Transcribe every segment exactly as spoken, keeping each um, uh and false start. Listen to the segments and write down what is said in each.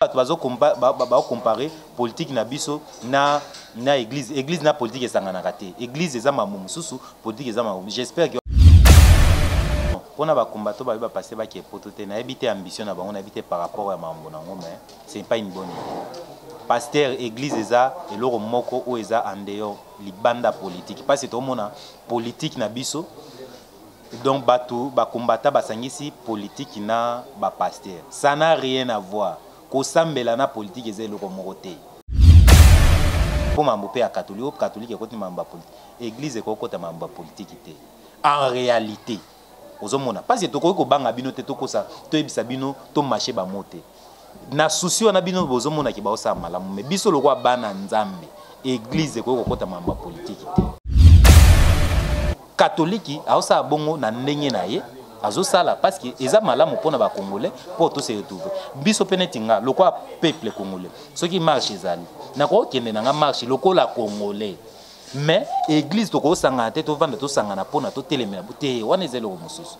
bazo comparer politique na biso na na église église na politique esangana kate église eza mamumu susu politique eza mamumu. J'espère que pour na ba combattre ba passer ba ki poto te na éviter ambition na bango na éviter par rapport à mambo nango, mais c'est pas une bonne idée. Pasteur église eza eloko moko o eza andeo libanda politique parce que tout le monde politique na biso. Donc batou ba combattre ba sangisi politique na ba pasteur ça n'a rien à voir ko sambela na politique eza eloko moko te. Pour mambo pe ya catholique catholique ekoti mambo politique église ekokota mambo politique te en réalité ozomona parce que tokoki ko banga bino te tokosa to ebisa bino to marché ba mote na souci wana bino bozomona ki ba osa malamu mais biso lokwa bana nzambe église ekokota mambo politique te. Catholique a aussi bongo na ndenge na ye azosala parce que eza malamu pona ba congolais pour tous se retrouver biso penetinga lokwa peuple congolais ce qui marche ezali na ko kende na marche lokola congolais mais église to ko sanga te to vanda to sanga na pona to telemela te wana ezelo mosusu.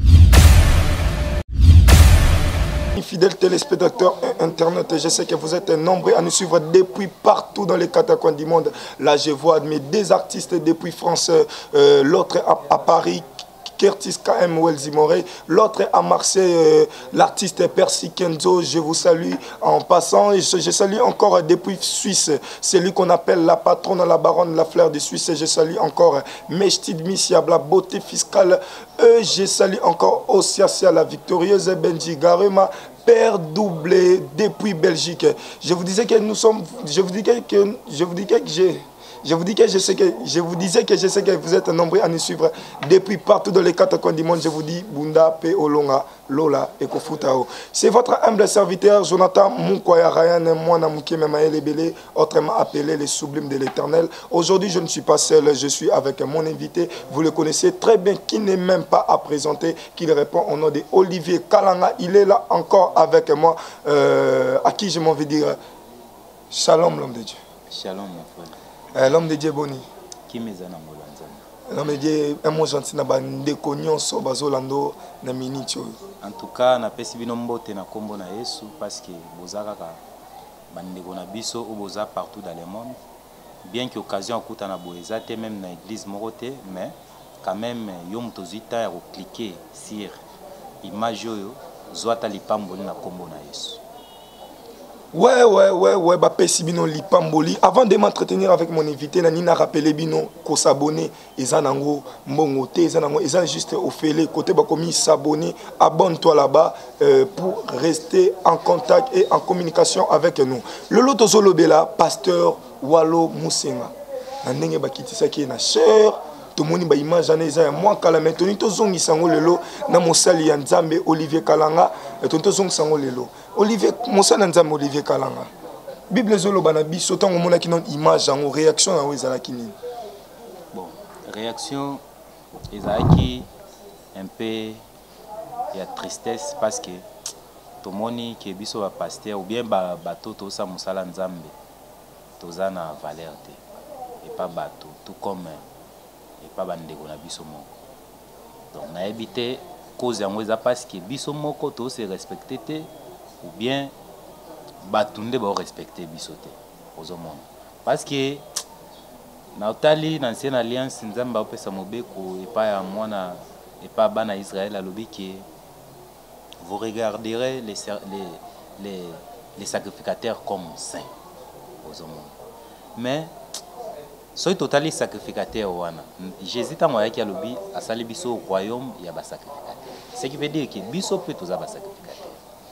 Fidèles téléspectateurs internet, je sais que vous êtes nombreux à nous suivre depuis partout dans les quatre coins du monde. Là, je vois mes deux artistes depuis France, euh, l'autre à, à Paris, Curtis K M Welzimore, l'autre à Marseille, euh, l'artiste Percy Kenzo. Je vous salue en passant et je, je salue encore depuis Suisse, celui qu'on appelle la patronne, la baronne, la fleur de Suisse. Je salue encore Mestid Missiab, la beauté fiscale. Euh, je salue encore Osiasia, la victorieuse Benji Garema, père doublé depuis Belgique. Je vous disais que nous sommes, je vous disais que, je vous disais que j'ai, je vous dis que je sais que, je vous disais que je sais que vous êtes nombreux à nous suivre depuis partout dans les quatre coins du monde. Je vous dis Bunda, Pe Olonga, Lola et Kofutao. C'est votre humble serviteur Jonathan Moukoya Ryan, moi Namouké Memaël Ebele, autrement appelé les sublimes de l'Éternel. Aujourd'hui, je ne suis pas seul, je suis avec mon invité. Vous le connaissez très bien, qui n'est même pas à présenter, qui répond au nom de Olivier Kalanga. Il est là encore avec moi, euh, à qui je m'en vais dire Shalom, l'homme de Dieu. Shalom, mon frère. Euh, l'homme de Dieu boni. Qui me zana molanza. L'homme de Dieu un mot gentil na bande konyon so bazolando na minute. En tout cas, na pesi bino mbote na kombo na Yesu parce que bozaka ka bande kona biso ou boza partout dans le monde. Bien que occasion okuta na boeza te même na église morote, mais quand même yo mutozita ya cliquer sur image yo zwata lipamboli na kombo na Yesu. Ouais, ouais, ouais, ouais, bah, Pessibino Lipamboli. Avant de m'entretenir avec mon invité, Nina rappelé Bino, qu'on s'abonne, ils en ont mongoté, ils en ont juste au fêlé, côté Bakomi s'abonner, abonne-toi là-bas euh, pour rester en contact et en communication avec nous. Le loto Zolobela, pasteur Walo Moussenga. Nandenge Bakiti Saki na sœur. Tout le monde a image à moi quand la maintenant tout zong isango lelo na mosali ya Nzambe Olivier Kalanga et tout zong sango lelo Olivier mosali Nzambe Olivier Kalanga Bible zolo bana biso tango mona ki non image en réaction na wezala kini. Bon, réaction ezaki un peu ya tristesse parce que tout le monde qui biso ba pasteur ou bien ba bato to sa mosala Nzambe toza na valeur te et pas bato tout comme et pas bandeko na biso moko. Donc na éviter cause yango eza parce que biso moko to se respecter te ou bien batunde ba respecter biso te ozomona parce que na otali na ancienne alliance Nzamba opesa mobeko et pas ya mwana et pas bana Israël alobi que vous regarderez les les les les sacrificateurs comme saints ozomona mais soy totali sacrificateur wana Jésus tango yaki alobi asali biso royaume ya ba sacrificateur, ce qui veut dire que biso peut toza ba sacrificateur.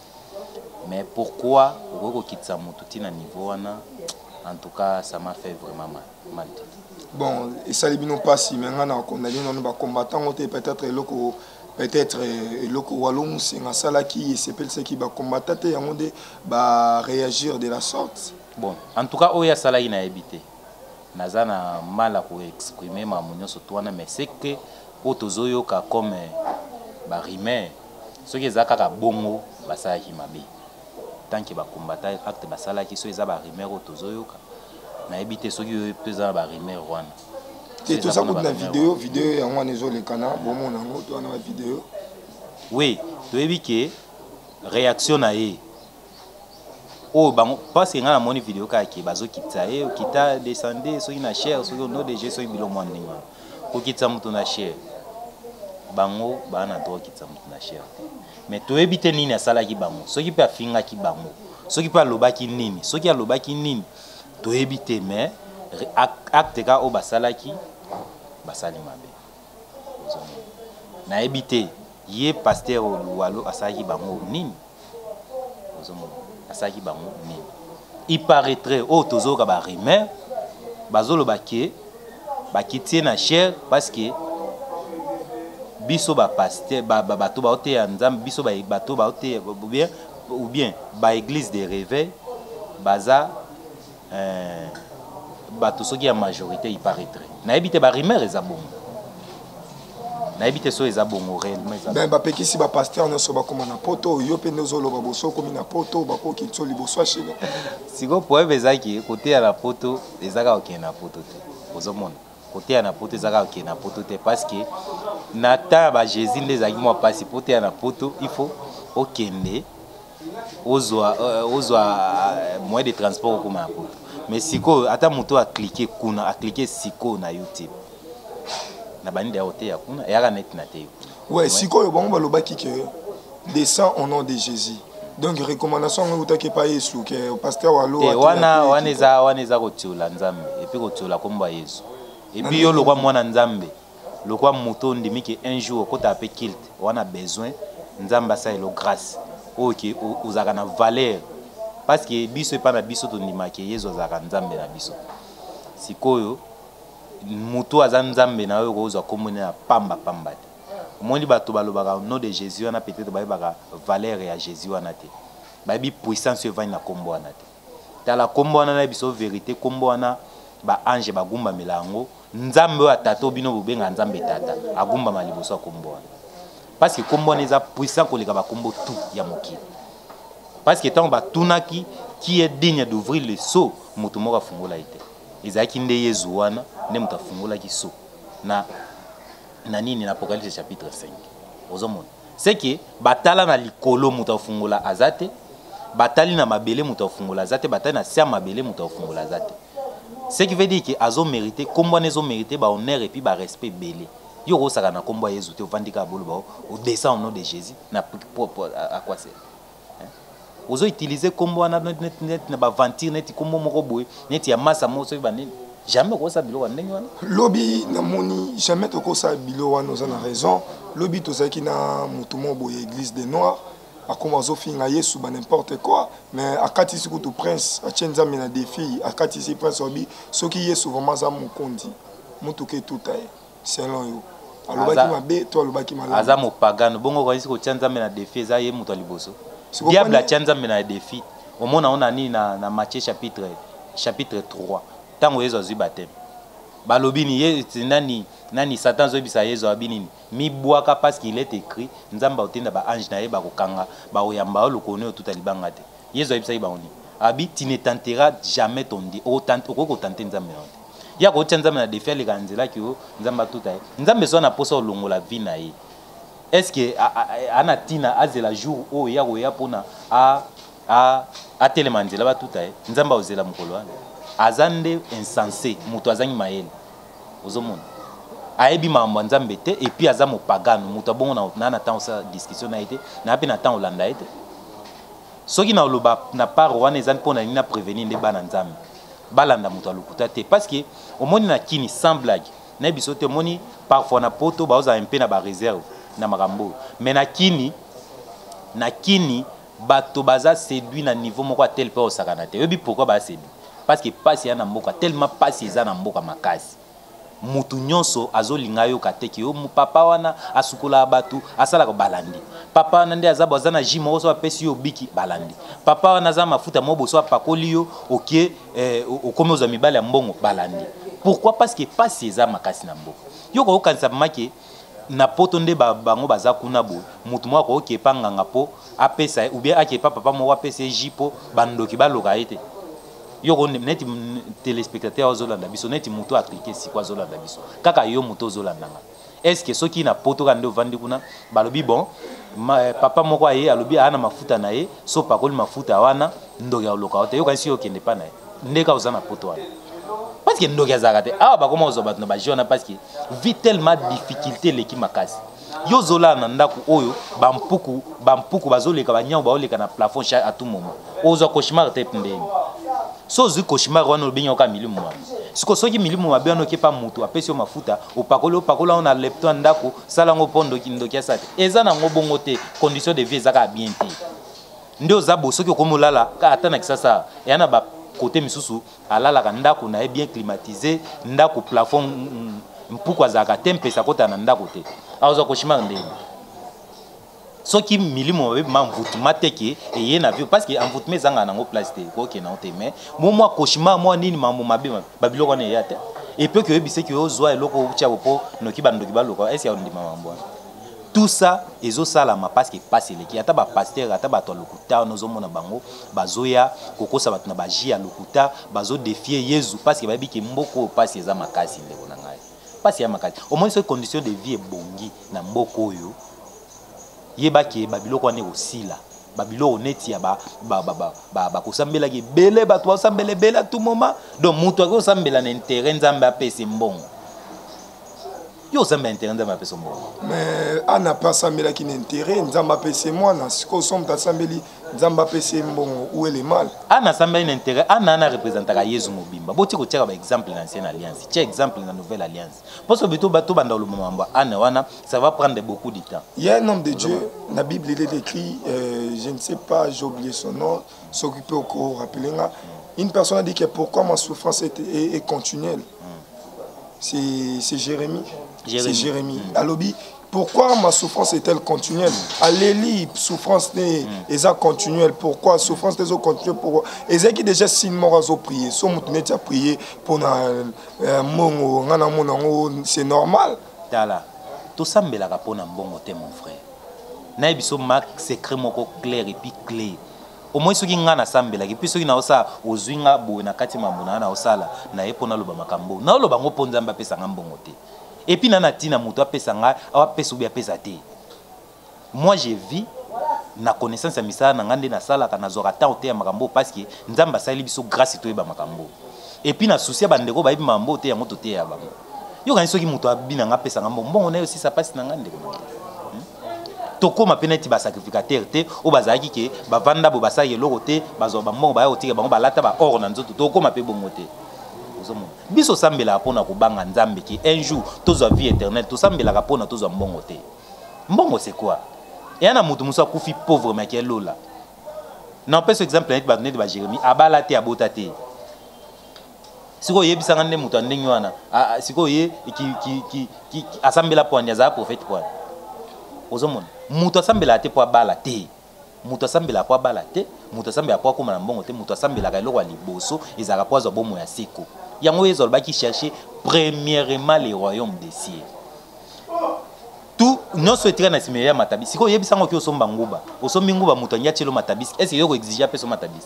Mais pourquoi oko kitsa mutu tina niveau wana? En tout cas ça m'a fait vraiment mal, mal. Bon, et ça libino pas si mais on a condamné non ba combattant peut-être loko peut-être loko Walo Moussenga sala qui s'appelle ce qui ba combattre yango de ba réagir de la sorte. Bon, en tout cas oya sala ina habité. Nazana mal à exprimer ma mounion sur toi, mais c'est que pour tozoyo ka comme ba rimer, ce qui est zaka bongo basala ki mabe. Tant que ba combattre acte basala ki so eza ba rimer au tozoyo ka. Na habité ce qui pesa ba rimer wana. Et tout ça pour la vidéo, vidéo ya ngwa nezo le kana, bon mon nango to na vidéo. Oui, tu as vu que réaction na e oh bango parce que nga na moni vidéo ka ki bazo kitsa e kita descendre so ina cher so no de je so bilo mwaninga ko kitsa mutu na cher bango bana to kitsa mutu na cher mais to ebite nini asala ki bango so ki pe afinga ki bango so ki pe alobaki nini so ki alobaki nini to ebite mais acte ka o basala ki basali mabe na ebite ye pasteur walo asaki bango nini asaki bango nini il paraîtrait au tozoka ba rumeur bazolo baké ba kitie na cher parce que biso ba pasteur ba bato ba ote ya nzambe biso ba bato ba ote ou bien ou bien ba église de réveil baza euh bato soki ya majorité il paraîtrait na ebite ba rumeur ezabongo na ebite so ezabongo réellement ezabongo ben ba pekisi ba pasteur no so ba koma na poto yo pe nozolo ba boso komi na poto ba ko kitso liboso achine siko poème ezaki côté ya la poto ezaka ok na poto te ozomona côté ya na poto ezaka ok na poto te parce que na ta ba Jésus ndezaki mo pasi poto ya na poto il faut okende ozwa ozwa moyen de transport comme na poto mais siko ata moto a cliquer kuna a cliquer siko na YouTube na bani de hotel ya kuna ya net na te ouais siko yo bango balobaki que descend au nom de Jésus donc recommandation ngo utake pa Yesu que pasteur walo te wana wana za wana za kotiola nzambe et puis kotiola komba Yesu et puis yo lokwa mwana nzambe lokwa moto ndimiki un jour kota pe kilt wana besoin nzamba sa elo grâce OK uzaka na valeur parce que biso pa na biso to ndimaki Yesu azaka nzambe na biso sikoyo mutu aza nzambe na yo kozwa komone na pamba pamba te omoni bato balobaka au nom de Jésus wana peut-être bayebaka valeur ya Jésus wana te bayebi puissance evani na kombo wana te tala kombo wana na biso vérité kombo wana ba ange bagumba melango nzambe oyo atata obino bobenga nzambe tata agumba maliboso ya kombo wana parce que kombo wana eza puissant koleka bakombo tout ya mokili parce que tant batunaki qui est digne d'ouvrir le seau moto moko afungola ete ezaki nde Yesu wana nde moto afungolaki seau na na nini na Apocalypse chapitre cinq ozomona c'est que batala na likolo moto afungola azate batali na mabele moto afungola azate batali na sia mabele moto afungola azate ce qui veut dire que azo mérité kombo wana ezo mérité ba honneur et puis ba respect belé yo kosaka na kombo ya Yesu te ovandika bolo ba au descend au nom de Jésus na à quoi c'est ozo utiliser kombo wana net net na ba ventir net kombo moko boye net ya massa mo so ba nini jamais ko sa bilo ndenge wana lobi na moni jamais to ko sa bilo wana oza na raison lobi to saki na mutu mo boye église des noirs akoma ozo finga Yesu ba n'importe quoi mais akati siku to prince a chenza mena défi akati si prince obi soki Yesu vraiment za mukondi mutu ke tutai selon yo alobaki mabe to alobaki malamu aza mo pagano bongo ko isiko chenza mena défi za ye mutu liboso diable a chenza mena défi omona ona ni na na Matthieu chapitre chapitre trois tango Yesu azwi baptême balobini ye nani nani Satan zo bisa Yesu abinini mi boaka parce qu'il est écrit nzamba otenda ba ange na ye ba kokanga ba oyamba lokone tout alibanga te Yesu abisa ba oni abi tu ne tenteras jamais ton Dieu o tente ko ko tenter nzambe na te ya ko tshenzambe na défi le kanzela ki o nzamba tout ay nzambe so na posa olongola vie na ye est-ce que ana tina azela jour o ya ko ya pona a a a telemanzela ba tout ay nzamba ozela mukolo wana azande insensé mutu azangi mayele ozomona ayebi mambo nzambe te et puis aza mopagano mutu abongo na na temps sa discussion na été na pe na temps olanda été soki na oloba na part wana ezali pona ni na prévenir nde bana nzambe balanda mutu alukuta te parce que omoni na kini sans blague na biso te omoni parfois na poto baoza un peu na ba réserve na makambo mais na kini na kini bato baza séduit na niveau moko tel pe osakana te yebi pourquoi ba séduit parce que passe ya na mboka tellement passe eza na mboka makasi mutu nyonso azolinga yo kateki yo papa wana asukola batu asala ko balandi papa wana nde azaba azana jimo so apesi yo biki balandi papa wana za mafuta mo boso apakoli yo OK eh, okomi oza mibale ya mbongo balandi pourquoi parce que passe eza makasi na mboka yo ko kanisa make na poto nde bango baza kuna bo mutu moko OK panganga po apesa ou bien akepa papa mo apesa jipo bandoki baloka ete yo ko neti téléspectateur ozolanda biso neti muto a cliquer si kwa zolanda biso kaka yo muto ozolanda nga est-ce que ceux qui na poto quand on vend kuna balobi bon papa moko aye alobi ana mafuta na ye so pakoli mafuta wana ndoki ya loka ote yo kanisi yo kende pa na ye ndeka uzana poto wana parce que ndoki azakate ah ba comment ozo batna ba jona parce que vit tellement difficulté leki makasi yo zola na ndaku oyo ba mpuku ba mpuku bazoleka ba nyao ba oleka na plafond chaque à tout moment ozo cauchemar te pembeni so zu cauchemar wana obenyo ka milimu mwa siko soki milimu mabe wana okepa mutu apesi yo mafuta opakoli opakoli on a lepto ndako sala ngo pondo kindoki ya sate eza na ngobongo te condition de vie ezaka bien te ndio zabo soki okomolala ka atana kisasa yana ba côté misusu alala ka ndako na bien climatisé ndako plafond mpuku azaka tempe sakota na ndako te azo cauchemar ndeni soki milimo mabe mamvutuma teke eye na vie parce que envoutuma ezanga nango place te koke na ote mais mo moi cauchemar moi nini mambo mabe babiloko na ya te et puis que ebise ki ozwa eloko utia bopo noki bandoki baloko est-ce ya ndima mambo tout ça ezo sala ma parce que passe leki ata ba pasteur ata ba to lokuta nozo mona bango bazoya kokosa batuna ba ji ya lokuta bazo défier Yesu parce que babi ki mboko passe eza makasi ndeko na ngai passe ya makasi au moins ces conditions de vie ebongi na mboko yo yeba ki babiloko ane osila babiloko neti ya ba ba ba ba ba kosambela ki bele ba to sambele bela tout moment donc mutu ko sambela na intérêt nzambe apese mbongo yo sambela intérêt nzambe apese mbongo mais ana pas sambela ki intérêt nzambe apese mwana siko somta sambeli nzambe apese mbongo où est le mal ana sambela intérêt ana ana représentaka Yesu mobimba boti ko tira ba exemple dans ancienne alliance tia exemple dans nouvelle alliance parce que bito bato banda lo mamba ana wana ça va prendre beaucoup de temps. Il y a un homme de Dieu, la Bible il est écrit, euh, je ne sais pas, j'ai oublié son nom, s'occuper au cours, rappeler là. Une personne a dit que pourquoi ma souffrance est, est, est continuelle. C'est Jérémie. C'est Jérémie. Mm. Alobi, pourquoi ma souffrance est-elle continuelle? Alléluia, souffrance n'est pas continuelle. Pourquoi souffrance n'est pas continuelle? Pourquoi? Et c'est qui déjà signe mort à prier. Si on a prié pour un monde, c'est normal. Tala, tout ça me l'a rappelé mon frère. Na biso mak secret moko clair et puis clair. Au moins soki nga na sambela ki puis soki na osa ozwinga bo na kati mamuna na osala na epona loba makambo. Na loba ngo ponza mba pesa ngambongo te. Et puis nana tina muto apesa nga awa pesa ubi apesa te. Moi j'ai vu na connaissance ya misala na ngande na sala kana zora ta ote ya makambo parce que nzamba sali biso grâce to eba makambo. Et puis na souci ba ndeko ba ibi mambo te ya moto te ya bango. Yo kanisi soki muto abina nga pesa ngambongo mbongo na yo si ça passe na ngande ko. Toko ma peneti ba sacrificateur te o bazaki ke ba vanda bo basa yeloko te bazo ba mbongo ba yo tike bango balata ba or na nzoto toko ma pe bongo te. Biso sambela pona kubanga nzambe ki un jour tozwa vie éternelle to sambela pona tozwa mbongo te. Mbongo c'est quoi? Et ana mutu musa kufi pauvre mais qui lola. Na pese exemple net ba net ba Jérémie abala te abota te. Siko yebisa ngande mutu andenge wana siko ye ki ki ki ki asambela pona za prophète quoi. Ozomona mutu asambela te po abala te. Mutu asambela po abala te, mutu asambela po akoma na mbongo te, mutu asambela ka eloko ya liboso ezaka po azwa bomo ya seko. Yango ezolba ki chercher premièrement les royaumes des cieux. Tout non souhaiterait na simeya matabisi. Siko yebisa ngo ki osomba nguba. Osombi nguba mutu anya chelo matabisi. Est-ce que yoko exiger peso matabisi?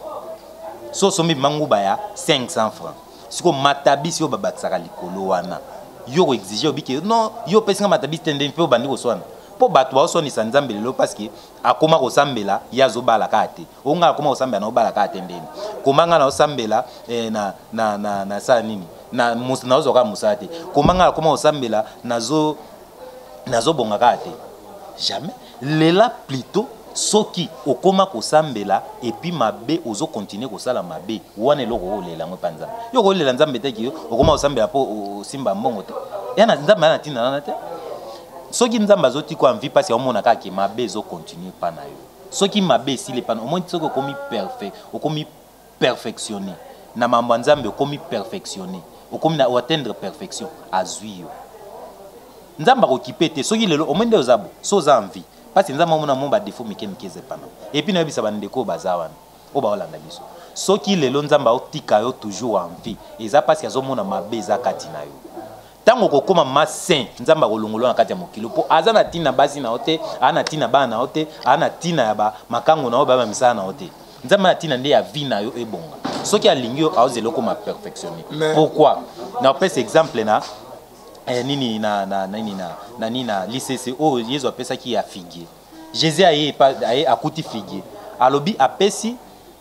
So sombi manguba ya cinq cents francs. Siko matabisi yo babatsaka likolo wana. Yoko exiger obike non, yo pesinga matabisi tende mpe obandi koswana. Po bato ba osoni sanzambe lelo parce que akoma kosambela yazo bala kate onga akoma kosambela na obala kate ndeni komanga na osambela eh, na na na na sa nini na mus na ozoka musate komanga akoma kosambela nazo nazo bonga kate jamais lela plutôt soki okoma kosambela et puis mabe ozo continuer kosala mabe wana eloko olela ngo panza yo kolela nzambe teki yo okoma kosambela po simba mbongo te yana nzambe na tina na te. Soki nzamba zoti ko envie parce que omona ka ki mabe zo continuer pa na yo. Soki mabe si le pa au moins soko komi parfait, okomi perfectionner. Na mambo nzambe okomi perfectionner. Okomi na atteindre perfection azui yo. Nzamba ko kipete soki lelo au moins de ozabo, so za envie. Parce que nzamba mona momba défaut mike mikeze pa na. Et puis na bisa bandeko bazawana. O ba olanda biso. Soki lelo nzamba otika yo toujours envie. Eza parce que azomona mabe za kati na yo. Tango kokoma masin nzamba kolongolo na kati ya mokilo po azana tina basi na ote ana tina ba na ote ana tina ya ba makango na oba ba misala na ote nzamba na tina nde ya vie na yo ebonga soki alingi yo aozeloko ma perfectionner. Pourquoi? Na pese exemple na eh, nini na na nini na na nini na lycée oh Yesu apesa ki ya figuier Jésus aye pa aye akuti figuier alobi apesi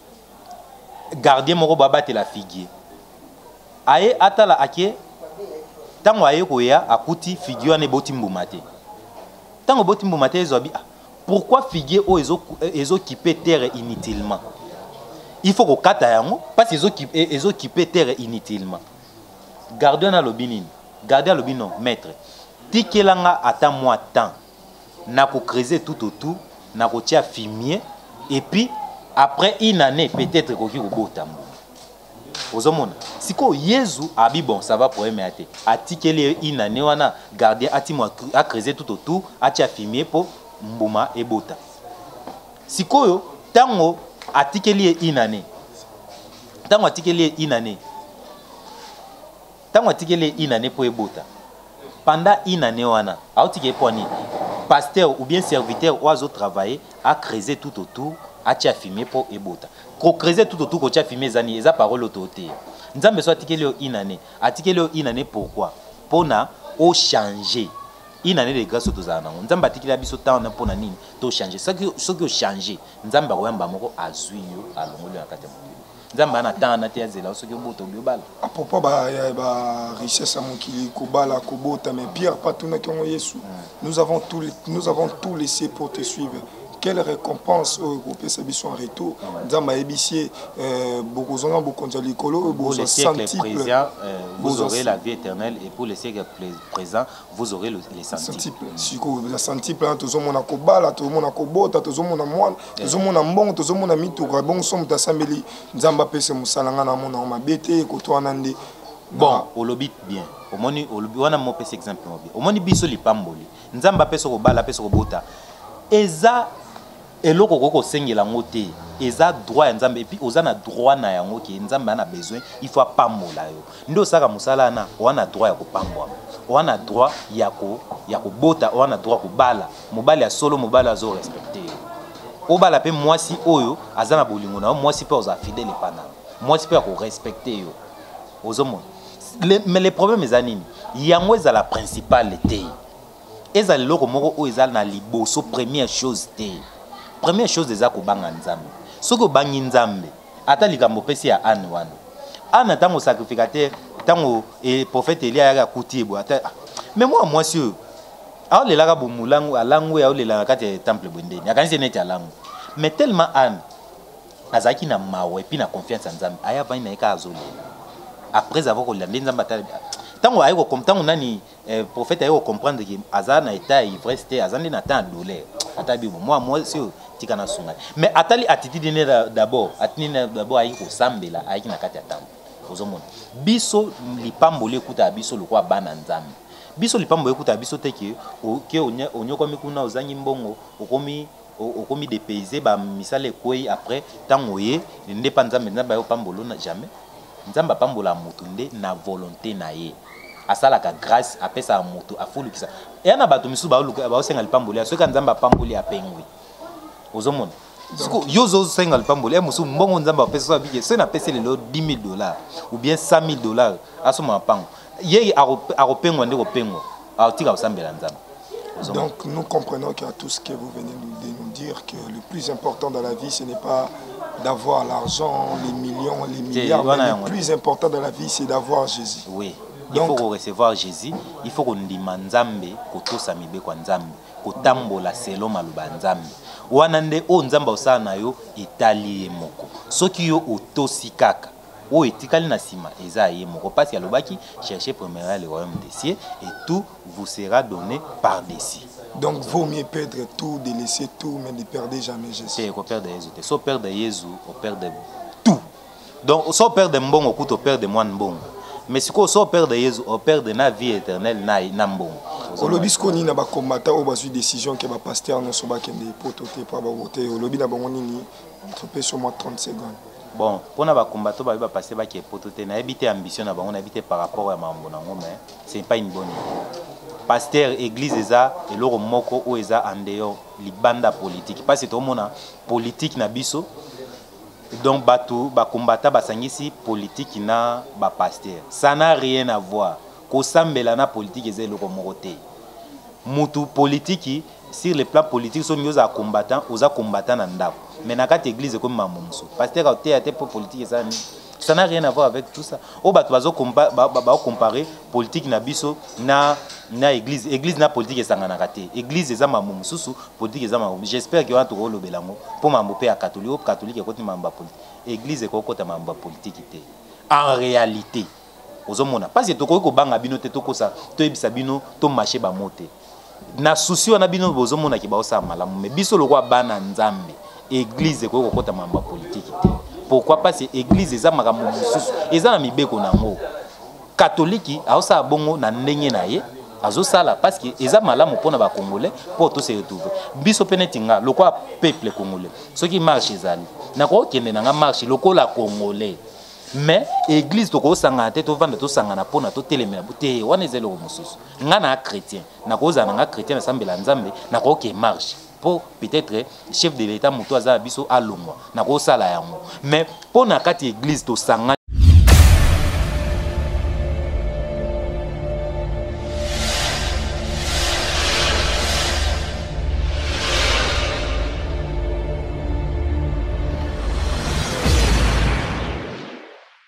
gardien moko babate la figuier aye atala ake tango aye koya akuti figuier ne boti mbuma te tango boti mbuma te Yesu abi pourquoi figuier o ezo ezo occuper terre inutilement il faut ko kata yango parce que ezo ezo occuper terre inutilement gardien na lobinini gardien lobi non maître tikelanga ata moi temps na ko creuser tout autour na ko tia fumier et puis après une année peut-être ko ki ko botambo ozomona siko Yesu abi bon ça va problème ate atikeli une année wana gardien ati moi a creuser tout autour a tia fumier pour mbuma et bota sikoyo tango atikeli une année tango atikeli une année tango atikeli une année pour ebota pendant une année wana autike poni pasteur ou bien serviteur oiseau travailler a creuser tout autour a tia fumier pour ebota ko creuser tout autour ko tia fumier zani eza parole autorité nzambe so atikeli une année atikeli une année pourquoi pona au changer une année de grâce to zana nzambe atikeli biso temps na pona nini to changer ça que ce que changer nzambe koyamba moko azui yo alongolo na kati nzambe ana temps na te azela so que boto biobala à propos ba ba richesse à mokili kobala kobota mais Pierre pas tout na kongo Yesu nous avons tout nous avons tout laissé pour te suivre. Quelle récompense au groupe Sabiso en retour Nzamba ébicier beaucoup de beaucoup de pour les siècles présents vous aurez la vie éternelle et pour les siècles présents vous aurez les centiples. Si la centiple hein tous mon akobala tous mon akobota tous mon amoine tous mon ambon tous mon ami tout bon somme ta sameli Nzamba pese musalanga na mona ma bete ko to anande. Bon au lobby bien au moni au lobby wana mo pese exemple bien au moni biso lipamboli Nzamba pese ko bala pese ko bota eza eloko koko sengela ngote eza droit ya nzambe et puis ozana droit na yango ki nzambe ana besoin il faut pambola yo ndo saka musala na wana droit ya kopambwa wana droit ya ko ya kobota wana droit ko bala mobali ya solo mobali azo respecter obala pe mwasi oyo azana bolingo na mwasi pe oza fidèle pana mwasi pe ko respecter yo ozomona mais les problèmes ezanini yango eza la principale te eza loko moko o eza na liboso première chose te. Première chose déjà ko banga nzambe. Soko bangi nzambe, ata likambo pesi ya Anne wana. Anne tango sacrificateur, tango et prophète Elia ya kutiebo ata. Mais moi moi sûr. Alors les laka bomulangu alangu ya ole la kati temple bondeni. Akanisi neti alangu. Mais tellement Anne azaki na mawe puis na confiance en nzambe. Aya bani na eka azole. Après avoir ko lande nzamba ta tango ayeko comme tango nani prophète ayeko comprendre que azana état ivresse te azandi na temps douleur. Atabi moi moi sûr tikana sunga mais atali attitude ne d'abord atini d'abord ayi ko sambela ayi na kati ya tambo ozomona biso lipambole kuta biso lokwa bana nzambe biso lipambole kuta biso teke ke onyoko mikuna ozangi mbongo okomi okomi dépayser ba misale kwei après tango ye ndepa nzambe nzambe yo pambolo na jamais nzamba pambola mutu nde na volonté na ye asala ka grâce apesa mutu afulukisa yana bato misu ba oluka ba osenga lipambole soka nzamba pambole apengwi ozomona siko yozo senga lipambole e musu mbongo nzamba apesa bike se na pesa lelo dix mille dollars ou bien cent mille dollars asoma pango ye aropengwa ndeko pengo atika osambela nzamba. Donc nous comprenons qu'à tout ce que vous venez de nous dire que le plus important dans la vie ce n'est pas d'avoir l'argent, les millions, les milliards, mais le plus important dans la vie c'est d'avoir Jésus. Oui. Il faut qu'on recevoir Jésus, il faut qu'on demande Nzambe, qu'on samibe kwa Nzambe, qu'on tambola selo maluba Nzambe. Wanande o Nzamba osana yo itali moko. Soki yo otosikaka, o etikali na sima eza ye moko parce que alobaki cherchez premièrement le royaume des cieux et tout vous sera donné par-dessus. Donc vaut mieux perdre tout, de laisser tout, mais de perdre jamais Jésus. C'est qu'on perd Jésus. So perdre Jésus, on perd tout. Donc so perdre mbongo, on coûte perdre moins mbongo. Mais si on perd de Jésus, on perd de la vie éternelle, na mbon. Au lobby skoni na ba combattant au basu décision que ba pasteur non so ba kende pototé pour ba voter au lobby na bango nini trompé sur moi trente secondes. Bon, pour na ba combattant ba ba passer ba ki pototé na habité ambition na bango na habité par rapport à mambo nango mais c'est pas une bonne idée. Pasteur église eza et loro moko o eza en dehors libanda politique parce que tout monde politique na biso. Donc batou ba combattant ba sangisi politique na ba pasteur. Ça n'a rien à voir. kosambela na politique eza eloko moko te mutu politique sur le plan politique so nyoza combattant oza combattant na ndako mais na kati église comme mamusu pasteur a té té pour politique ça ça n'a rien à voir avec tout ça o bato bazo comparer politique na biso na na église église na politique esangana kate église eza mamumu susu politique eza mamumu j'espère que watu ko lobelango pour mambo pe ya catholique catholique ekoti mamba politique église ekokota mamba politique te en réalité ozomona parce que toko ko banga bino te toko sa to ebisa bino to marché ba moté na souci wana bino bozomona ki ba osa malamu mais biso lokwa bana nzambe église ekokota mamba politique te. Pourquoi pas c'est église eza makambo mususu eza na mibeko nango catholique aosa bongo na ndenge na ye azosala parce que eza malamu pona ba congolais pour tous se retrouver biso penetinga lokwa peuple congolais ce qui marche ezali na ko kende na nga marche lokola congolais mais église to ko sanga te to vanda to sanga na pona to telemela te wana ezelo mususu nga na chrétien na ko za na nga chrétien na sambela nzambe na ko ke marche pour peut-être chef de l'état muto aza biso alongwa na ko sala yango mais pona kati église to sanga